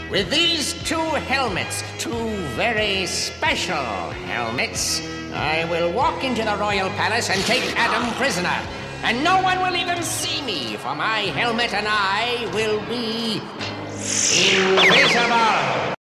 With these two helmets, two very special helmets, I will walk into the royal palace and take Adam prisoner. And no one will even see me, for my helmet and I will be invisible.